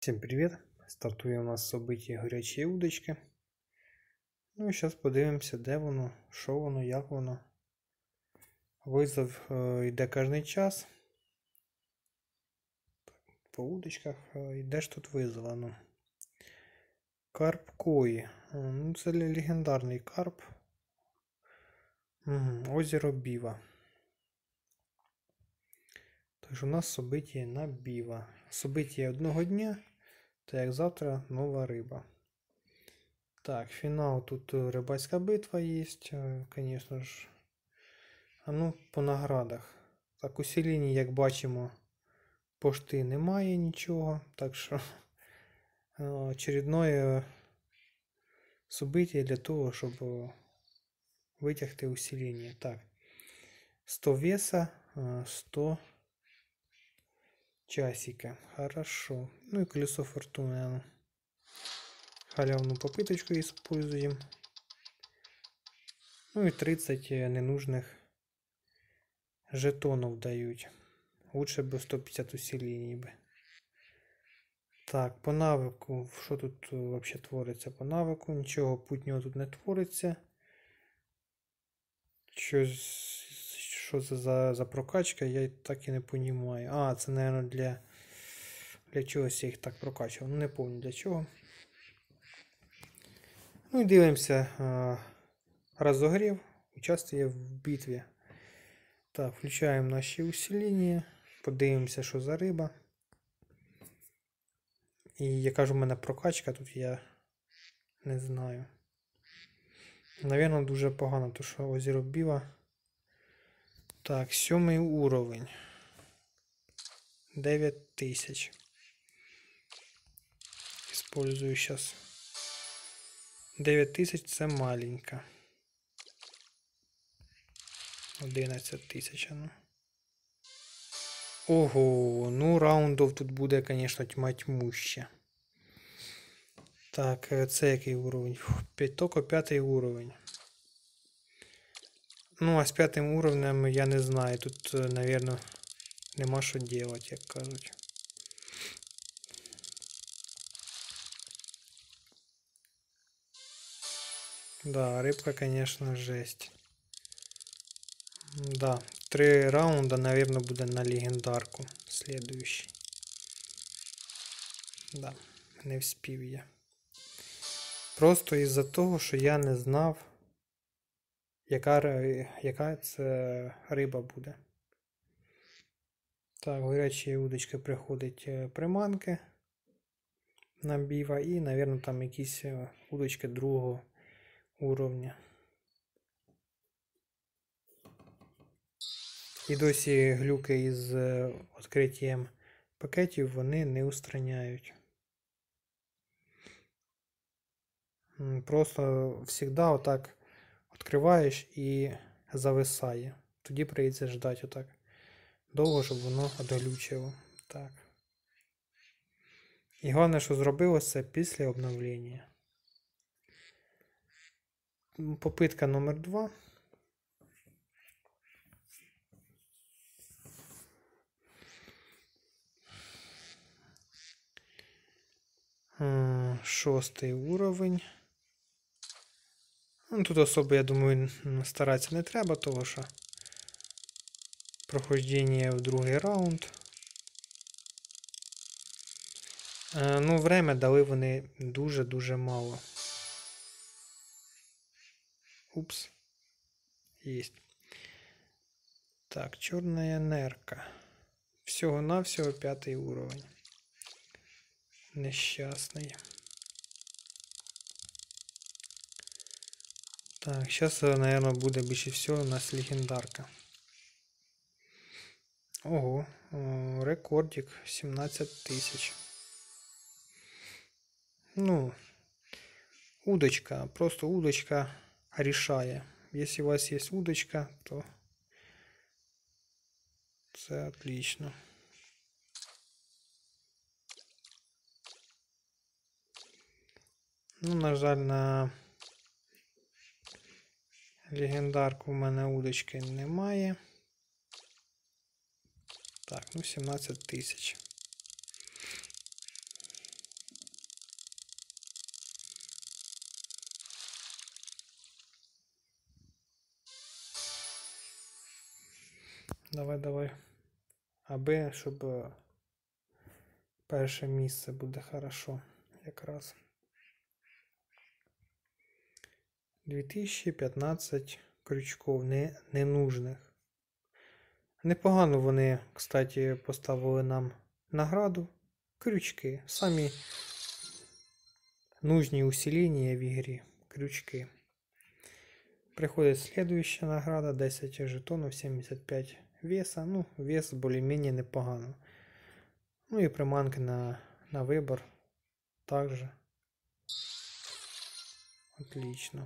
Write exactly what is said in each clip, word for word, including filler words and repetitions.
Всем привет! Стартує у нас собиті горячі удочки. Ну і зараз подивимося, де воно, що воно, як воно. Визов е, йде кожен час. По удочках е, йде ж тут визов. Ну. Карп Кої. Е, ну це легендарний карп. Угу. Озеро Біва. Тож у нас собиті на Біва. Собиті одного дня. Та як завтра нова риба. Так, фінал тут рибацька битва є, звісно ж. А ну, по наградах. Так, у селіні, як бачимо, пошти немає нічого. Так що очередное событие для того, щоб витягти усилення. Так, сто веса, сто часика. Хорошо. Ну и колесо фортуны. Халявную попыточку используем. Ну и тридцать ненужных жетонов дают. Лучше бы сто пятьдесят усилений бы. Так, по навику, що тут вообще твориться по навику? Нічого путнього тут не твориться. Щось, що це за, за прокачка, я так і не розумію. А, це, мабуть, для, для чогось я їх так прокачував. Ну, не пам'ятаю для чого. Ну і дивимося. Розогрів. Участвує в битві. Так, включаємо наші усилення. Подивимося, що за риба. І яка ж у мене прокачка тут, я не знаю. Навірно, дуже погано, тому що озеро Біва. Так, сьомий уровень. дев'ять тисяч. Использую сейчас. дев'ять тисяч це маленько. одинадцять тисяч. Ну. Ого, ну раундов тут буде, звісно, тьма тьмуща. Так, це який уровень? Тільки п'ятий уровень. Ну, а з п'ятим уровнем я не знаю. Тут, напевно, нема що робити, як кажуть. Да, рыбка, конечно, жесть. Да, три раунда, наверное, буде на легендарку. Следующий. Да, не вспів я. Просто із-за того, що я не знав, яка, яка це риба буде. Так, горячі удочки приходять приманки на Біва і, мабуть, там якісь удочки другого уровня. І досі глюки із відкриттям пакетів вони не устраняють. Просто завжди отак відкриваєш і зависає. Тоді прийдеться ждати отак довго, щоб воно відглючило. Так. І головне, що зробилося після обновлення. Попитка номер два. Шостий уровень. Ну, тут особо, я думаю, старатися не треба, тому що прохождення в другий раунд. Ну, время дали вони дуже-дуже мало. Упс. Есть. Так, черная нерка. Всього-навсього п'ятий уровень. Нещасний. Так, сейчас, наверное, буде більше всього у нас легендарка. Ого, рекордик сімнадцять тисяч. Ну, удочка, просто удочка решає. Если у вас есть удочка, то це отлично. Ну, на жаль, на легендарку в мене удочки немає. Так, ну сімнадцять тисяч. Давай, давай. Аби, щоб е, перше місце буде хорошо. Якраз. дві тисячі п'ятнадцять крючков не, ненужних. Непогано вони, кстати, поставили нам награду. Крючки. Самі нужні усилення в ігрі. Крючки. Приходит следующая награда. десять жетонов, сімдесят п'ять веса. Ну, вес более-менее непогано. Ну и приманки на, на выбор. Также. Отлично.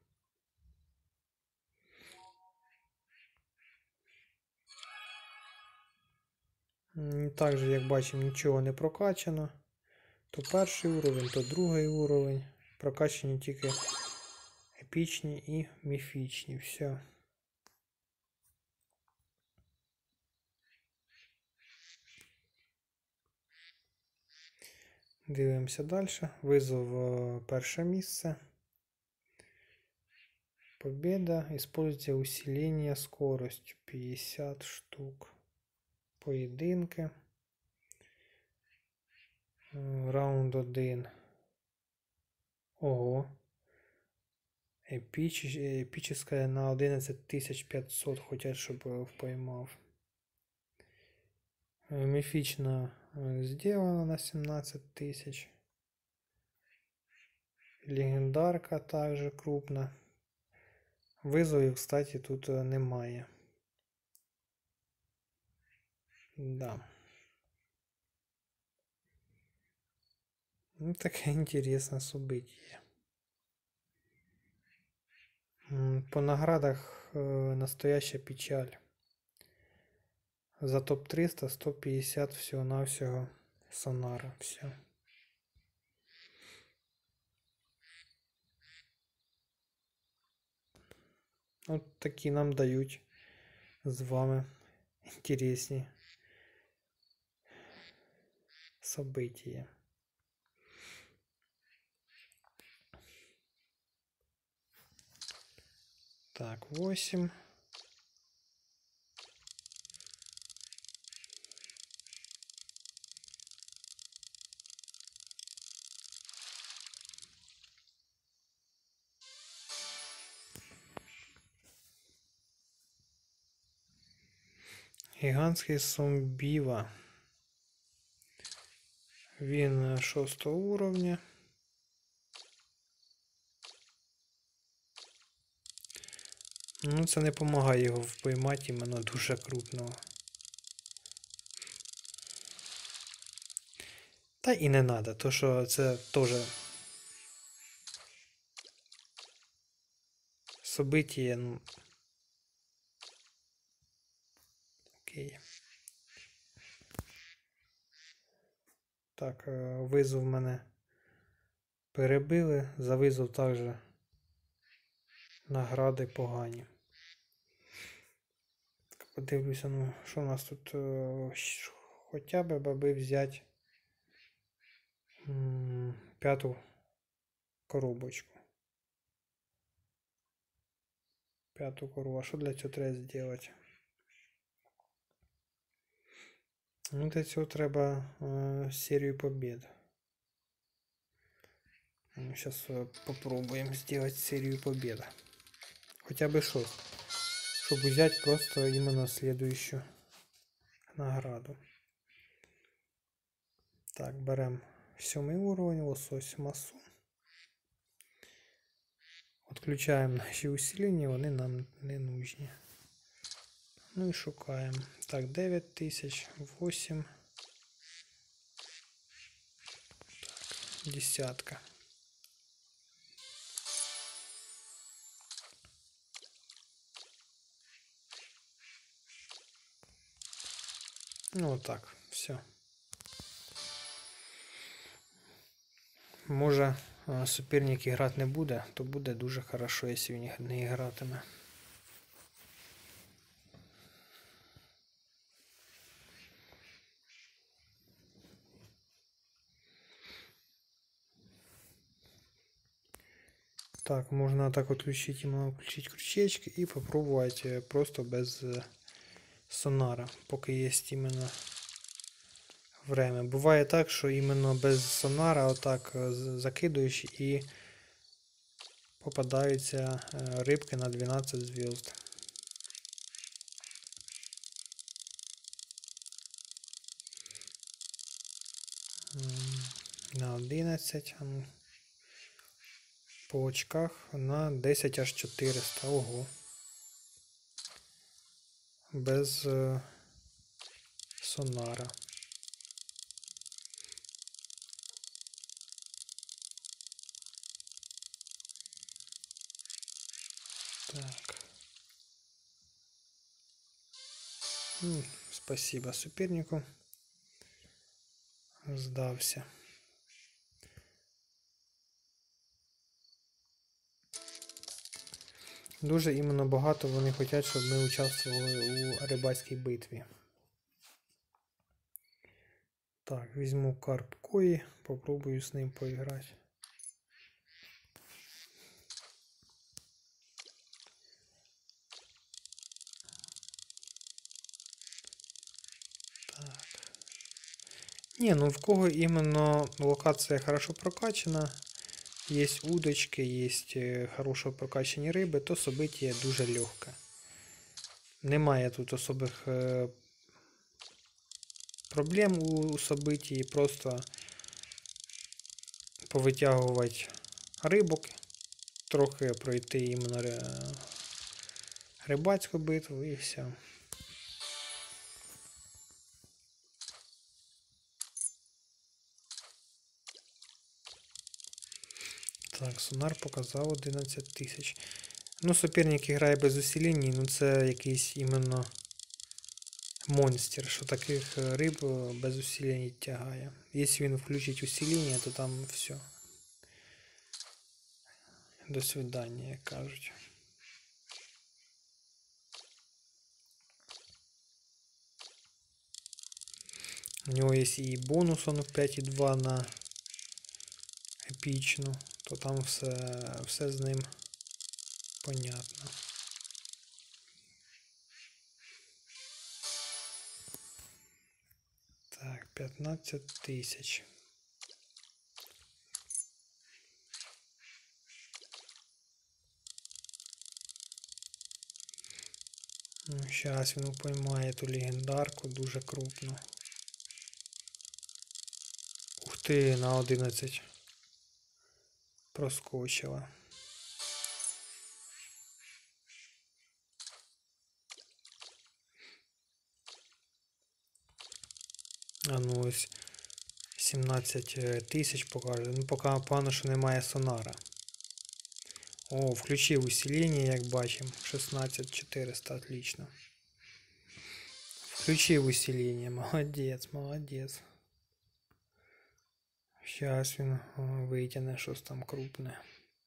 Также, як бачимо, нічого не прокачано. То перший уровень, то другий уровень. Прокачані тільки епічні і міфічні. Все. Дивимося далі. Визов перше місце. Победа. Используйте усиление скорость. п'ятдесят штук. Поєдинки. Раунд один. Ого. Епіч... Епічне на одинадцять тисяч п'ятсот хотять, щоб поймав. Міфічно сделано на сімнадцять тисяч. Легендарка также крупна. Визовів, кстати, тут немає. Да. Ну, таке інтересне событие. По наградах э, настоящая печаль. За топ триста сто п'ятдесят всего-навсего сонара. Все. От такі нам дають з вами інтересні события. Так, восемь. Гігантський зомбіва. Він шостого уровня. Ну, це не допомагає його впоймати іменно дуже крупного. Та і не треба, то що це теж событие, ну. Окей. Так, визов мене перебили, за визов також награди погані. Так, подивлюся, ну, що у нас тут, хоча б баби взяти п'яту коробочку. П'яту коробу. А що для цього треба зробити? Ну, для цього треба э, серию побед. Сейчас э, попробуем сделать серию побед. Хотя бы что, чтобы взять просто именно следующую награду. Так, берем сьомий уровень, лосось масу. Отключаем наші усилення, вони нам не нужні. Ну і шукаємо. Так, дев'ять тисяч, вісім. Так, десятка. Ну вот так, все. Може, суперник грати не буде, то буде дуже хорошо, якщо він не гратиме. Так, можно так отключить, именно включить крючечки и попробовать просто без сонара, поки є іменно время. Буває так, що іменно без сонара отак закидуєш і попадаються рибки на дванадцять зв'язд. На одинадцять. По очках на десять аж чотириста. Ого. Без е, сонара. Так. М, спасибо супернику. Здався. Дуже іменно багато вони хочуть, щоб ми участвували у рибацькій битві. Так, візьму карп Кої, попробую з ним поіграти. Так. Не, ну в кого іменно локація хорошо прокачана, є удочки, є хорошо прокачані риби, то собиття дуже легке. Немає тут особих е, проблем у собитті, просто повитягувати рибок, трохи пройти іменно рибацьку битву і все. Так, сонар показав одинадцять тисяч. Ну, суперник грає без усилень, ну це якийсь іменно монстр, що таких риб без усилень тягає. Якщо він включить усилення, то там все. До свидання, як кажуть. У нього є і бонус, он п'ять і два на епічну, то там все, все з ним понятно. Так, п'ятнадцять тисяч. Ну, зараз він поймає ту легендарку дуже крупно. Ух ти, на одинадцять. Проскочила. А ну ось сімнадцять тисяч покаже. Ну поки погано, що немає сонара. О, включив усилення, як бачимо. шістнадцять чотириста, отлично. Включив усилення, молодець, молодець. Зараз він витягне щось там крупне.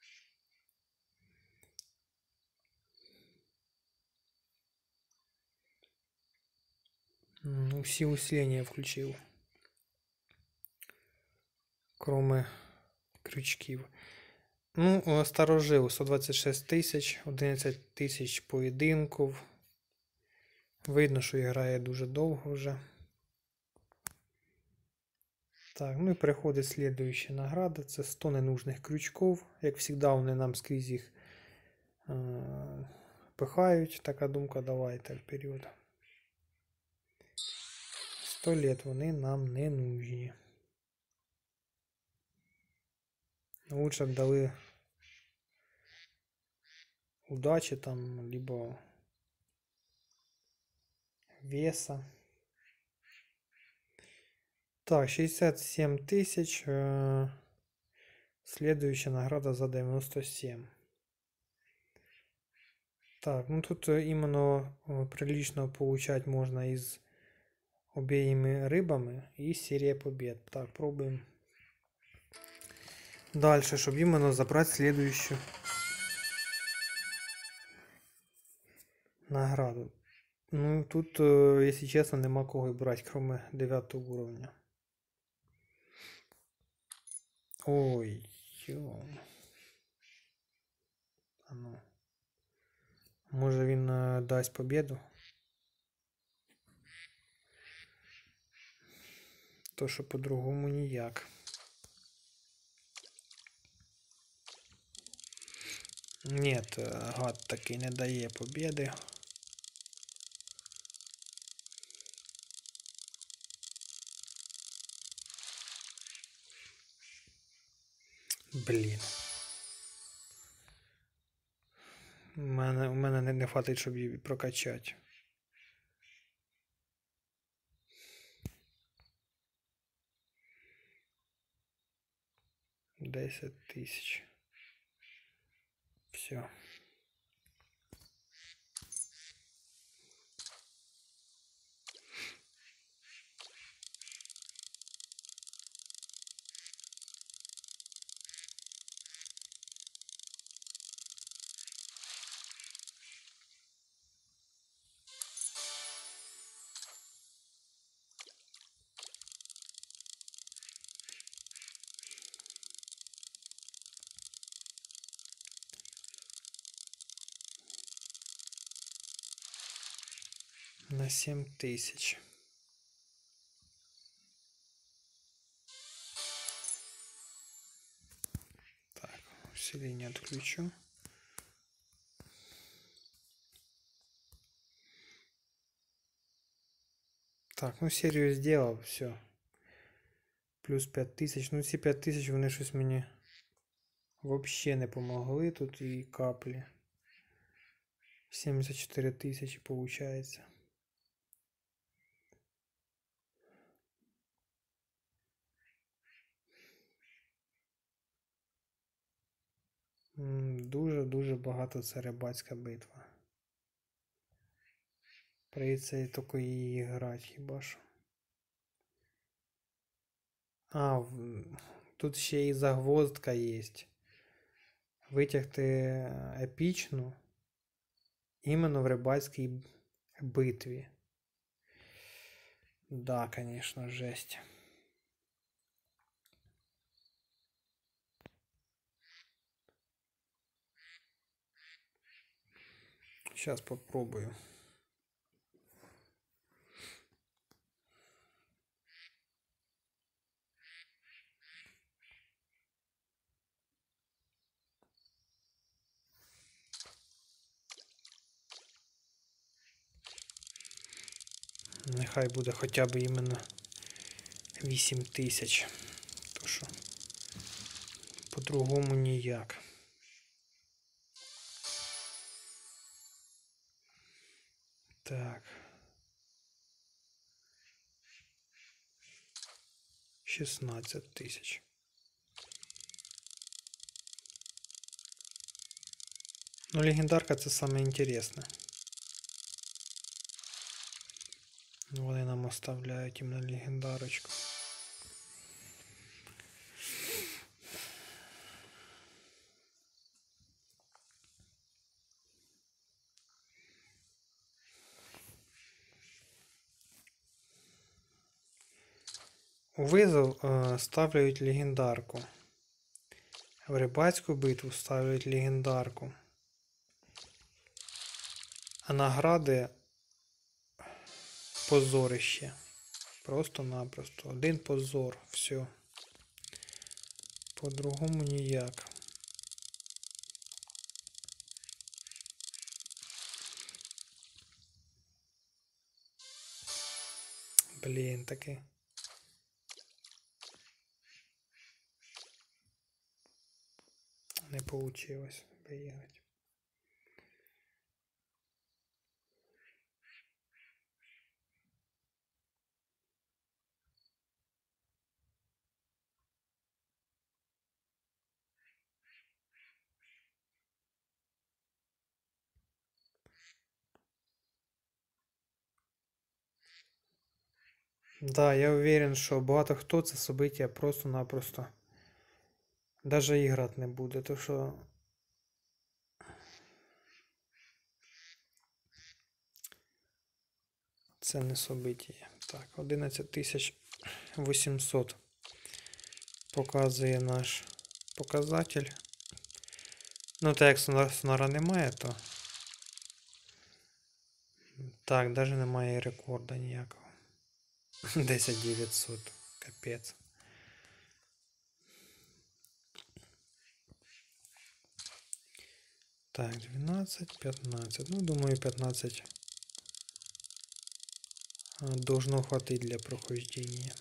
Ну, всі усилення включив. Кроме крючків. Ну, старожив сто двадцять шість тисяч, одинадцять тисяч поєдинків. Видно, що грає дуже довго вже. Так, ну і переходить слідуюча награда. Це сто ненужних крючків. Як завжди, вони нам скрізь їх е пихають. Така думка, давайте вперед. сто літ вони нам не нужні. Лучше б дали удачи там, либо веса. Так, шестьдесят семь тысяч. Э, следующая награда за девяносто семь. Так, ну тут именно прилично получать можно из обеими рыбами и серия побед. Так, пробуем. Дальше, чтобы именно забрать следующую награду. Ну тут, если честно, нема кого брать, кроме дев'ятого уровня. Ой, ё. А ну. Може він дасть победу? То, що по-другому ніяк. Ні, гад такий не дає побєди. Блін. У мене, у мене не, не хватить, щоб її прокачати. десять тисяч. Все. На семь тысяч. Так, усиление отключу. Так, ну серию сделал, все. Плюс пять тысяч. Ну ці пять тисяч вони щось мені вообще не помогли. Тут і каплі. семьдесят четыре тысячи получается. Дуже-дуже багато це рибацька битва. Прийдеться і тільки її грати хіба що. А, тут ще і загвоздка є. Витягти епічну іменно в рибацькій битві. Да, конечно, жесть. Сейчас попробую. Нехай буде хоча б іменно вісім тисяч. То що по-другому ніяк. Так. шістнадцять тисяч. Ну, легендарка це саме інтересне. Вони нам оставляють іменно легендарочку. У визов е, ставляють легендарку. В рибацьку битву ставляють легендарку. А награди позорище. Просто-напросто. Один позор. Все. По-другому ніяк. Блін, таки. Не получилось виїхати. Да, я уверен, що багато хто це событие просто-напросто даже іграти не буде, то що це не событие. Так, одинадцять тисяч вісімсот показує наш показатель. Ну, так як сонара, сонара немає, то так, навіть немає рекорду ніякого. десять дев'ятсот, Капець. Так, двенадцать, пятнадцать. Ну, думаю, пятнадцать должно хватить для прохождения.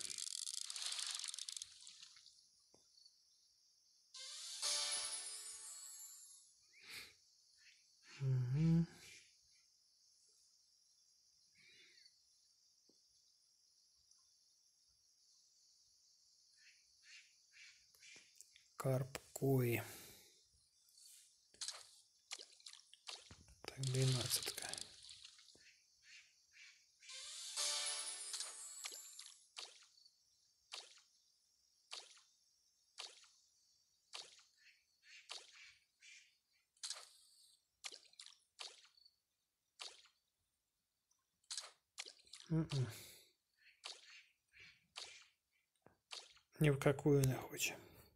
Угу. Карп-кои. Так, двенадцатка. М-м. Ни в какую не хоче.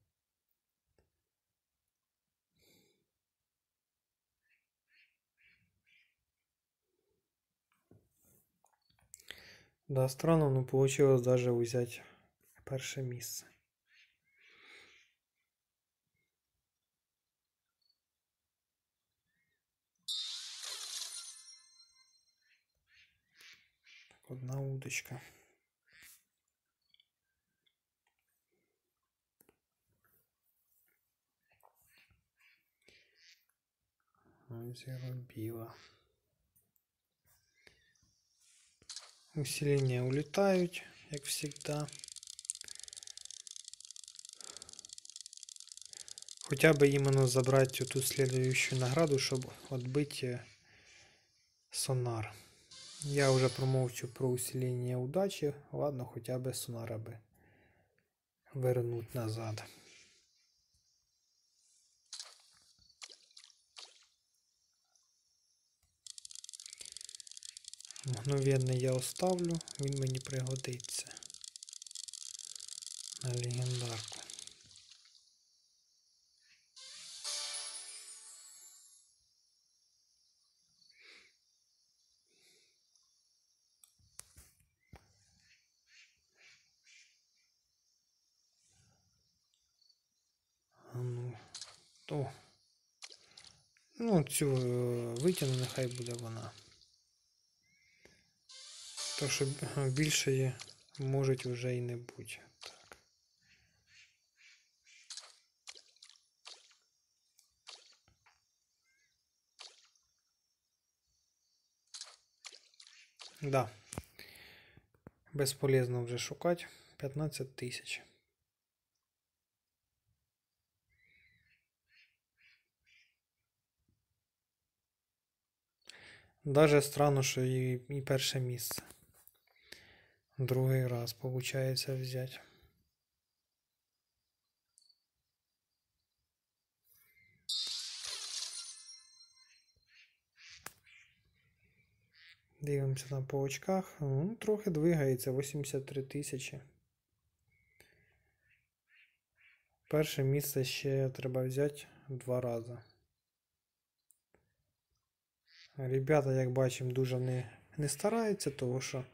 Да, странно, но получилось даже взять перше місце. Одна удочка. Заробила. Усиления улетают, как всегда. Хотя бы именно забрать эту следующую награду, чтобы отбить сонар. Я уже промовчу про усиление удачи. Ладно, хотя бы сонара бы вернуть назад. Мгновенно я оставлю, він мені пригодиться на легендарку. А ну, то. Ну, цю витягну, нехай буде вона. То, що більше можуть вже і не бути. Так. Да. Безполезно вже шукати. п'ятнадцять тисяч. Даже странно, що і, і перше місце. Другий раз получается взять. Дивимося на по очках. Ну, трохи двигається. вісімдесят три тисячі. Перше місце ще треба взяти два рази. Ребята, як бачимо, дуже не, не стараються, тому що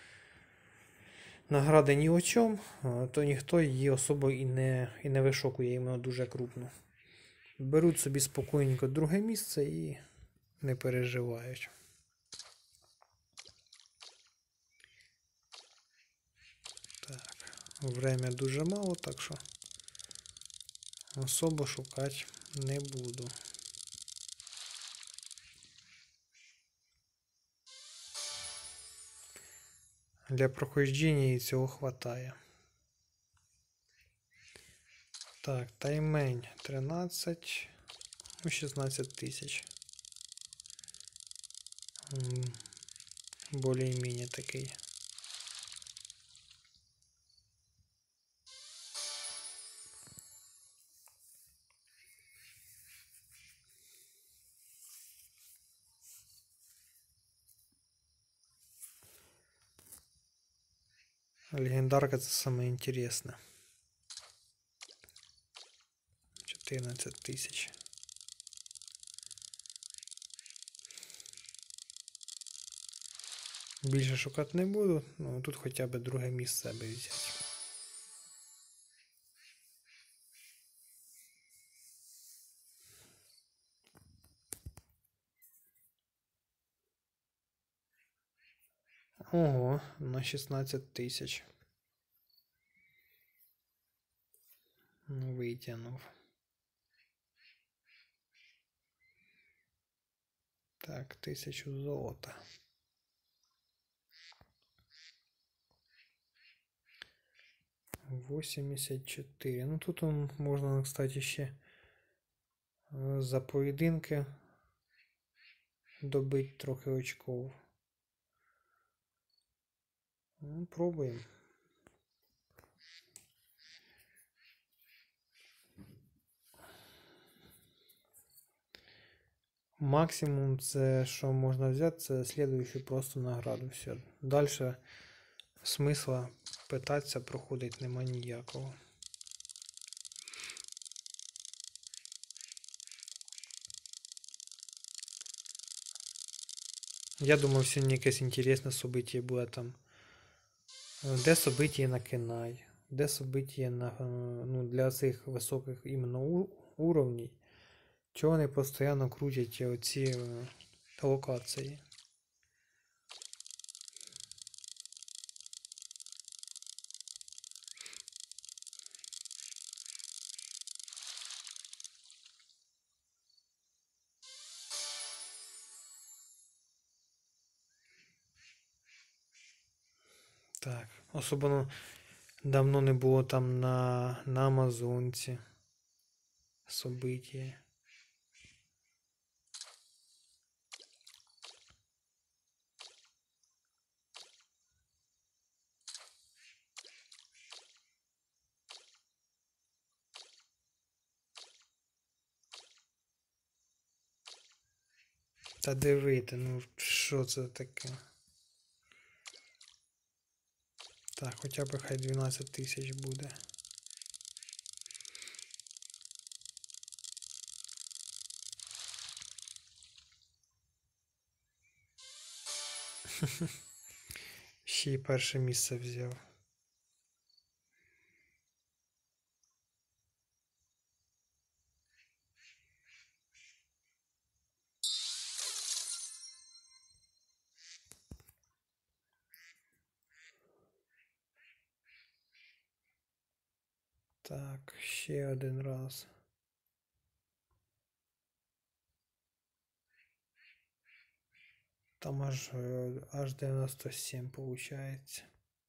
награди ні о чому, то ніхто її особо і не, і не вишокує, іменно дуже крупно. Беруть собі спокійненько друге місце і не переживають. Так, время дуже мало, так що особо шукати не буду. Для проходження і цього хватає. Так, таймень тринадцять, ну шістнадцять тисяч. Более-менее такий. Легендарка це саме інтересне. чотирнадцять тисяч. Більше шукати не буду, ну тут хоча б друге місце аби взяти. Ого, на шістнадцять тисяч. Ну, витягнув. Так, тисячу золота. восемьдесят четыре. Ну тут он, можна, кстати, ще за поєдинки добити трохи очков. Ну, пробуємо. Максимум це, що можна взяти, це слідуючу просто награду. Все. Дальше смисла питатися проходить нема ніякого. Я думав, сьогодні якесь інтересне событие буде там. Де событие на Кенай, де событие на, ну, для цих високих іменно уровнів. Чого вони постійно крутять оці локації. Так, особливо давно не було там на, на Амазонці события. Та дивити, ну що це таке? Так, хоча б хай дванадцять тисяч буде. Ще й перше місце взяв. Так, ще один раз. Там аж, аж дев'яносто сім получается.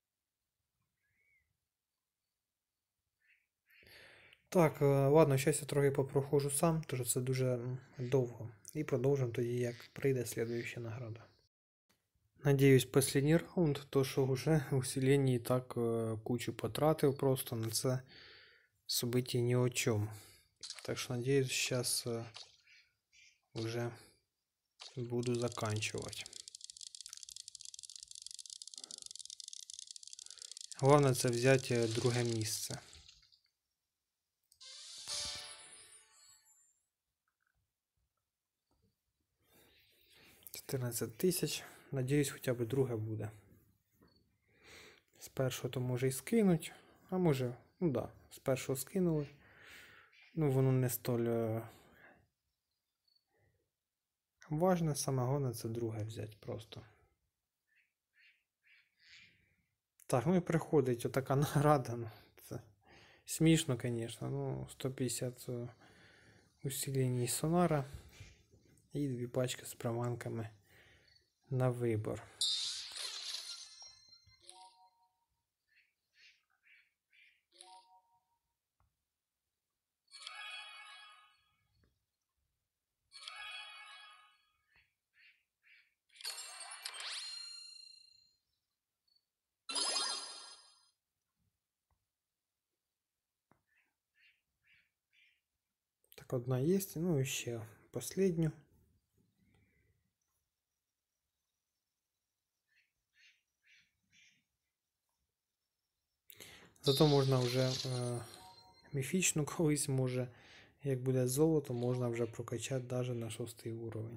Так, ладно, зараз я трохи попроходжу сам, тому це дуже довго. І продовжимо тоді, як прийде слідуюча награда. Надіюсь, останній раунд, то що вже усилення і так кучу потратив просто на це событие ні о чому. Так що, надіюсь, зараз вже буду заканчивать. Головне це взяти друге місце. чотирнадцять тисяч. Надіюсь, хоча б друге буде. З першого то може і скинуть. А може, ну да, з першого скинули. Ну воно не столь важне, саме головне це друге взяти просто. Так, ну і приходить отака награда. Ну, це смішно, звісно. Ну, сто п'ятдесят усилень сонара і дві пачки з приманками на вибор. Так, одна є, ну і ще последню. Зато можна вже е, міфічну колись, може, як буде золото, можна вже прокачати навіть на шостий уровень.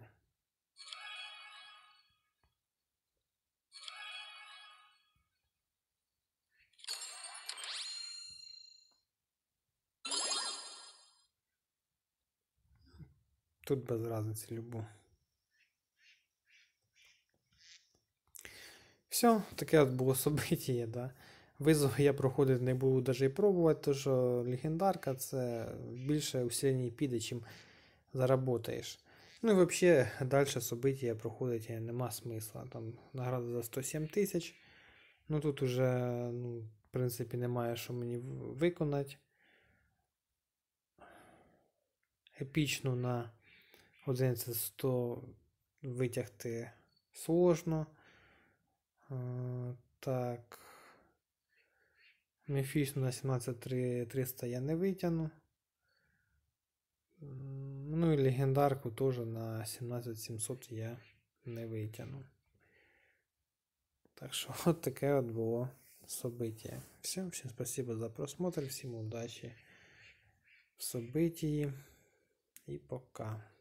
Тут без разниці любу. Все. все, таке от було событие, да. Визов я проходити не буду навіть і пробувати, тому що легендарка це більше усилень піде, чим заработаєш. Ну і взагалі далі события проходити нема смисла. Там награда за сто сім тисяч. Ну тут уже, ну, в принципі, немає що мені виконати. Епічну на одинадцять сто витягти сложно. А, так. Мефісну на сімнадцять триста я не витягну. Ну і легендарку теж на сімнадцять сімсот я не витягну. Так що от таке от було событие. Всем, всем спасибо за просмотр, всем удачи в событии и пока.